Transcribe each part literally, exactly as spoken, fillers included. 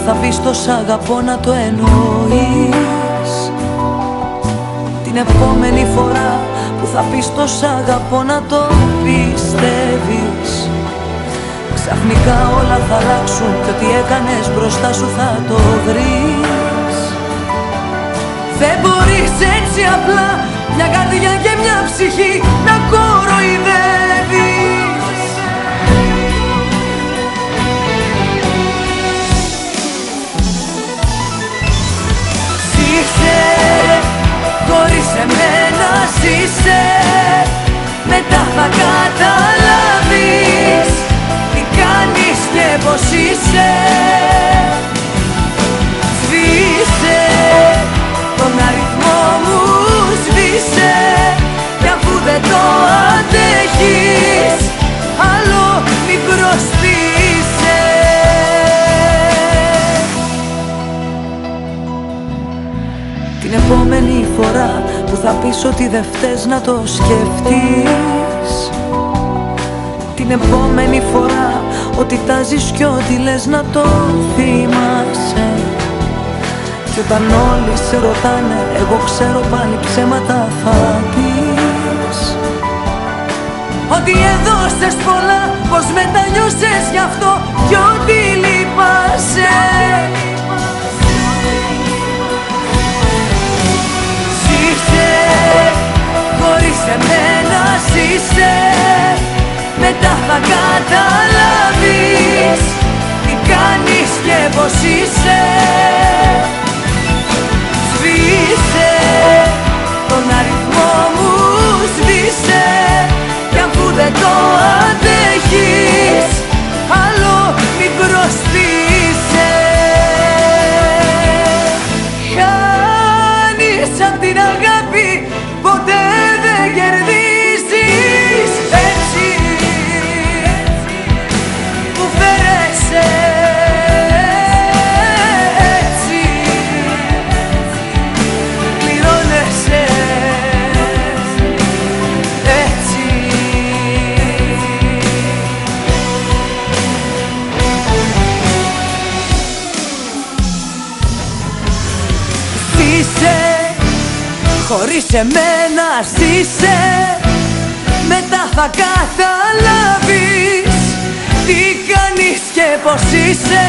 θα πεις το σ' αγαπώ να το εννοείς. Την επόμενη φορά που θα πεις το σ' αγαπώ να το πιστεύεις. Ξαφνικά όλα θα αλλάξουν και ό,τι έκανες μπροστά σου θα το βρεις. Δεν μπορείς έτσι απλά μια καρδιά και μια ψυχή να κοροϊδεύεις. Ζήσε χωρίς εμένα, ζήσε, μετά θα καταλάβεις τι κάνεις και πως είσαι. Σβήσε τον αριθμό μου, σβήσε, κι αφού δεν το αντέχεις άλλο μην προσποιείσαι. Την επόμενη φορά που θα πεις ότι δεν φταίς να το σκεφτείς. Την επόμενη φορά ότι τάζεις κι ό,τι λες να το θυμάσαι. Κι όταν όλοι σε ρωτάνε, εγώ ξέρω πάλι ψέματα θα πεις. Ότι έδωσες πολλά, πως μετανιώσες γι' αυτό κι ότι λυπάσαι. Ζήσε χωρίς εμένα, ζήσε, μετά θα καταλάβεις τι κάνεις και πως είσαι. Σβήσε τον αριθμό μου, σβήσε, κι αφού δεν το αντέχεις άλλο μην προσποιείσαι. Χάνεις απ' την αγάπη, ποτέ δεν κερδίζεις. Έτσι που φέρεσαι, έτσι πληρώνεσαι, έτσι. Ζήσε χωρίς εμένα, ζήσε, μετά θα καταλάβεις τι κάνεις και πως είσαι.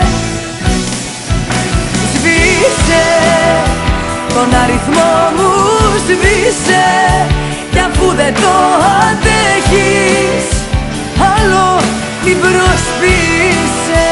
Σβήσε τον αριθμό μου, σβήσε, κι αφού δεν το αντέχεις άλλο μην προσποιείσαι.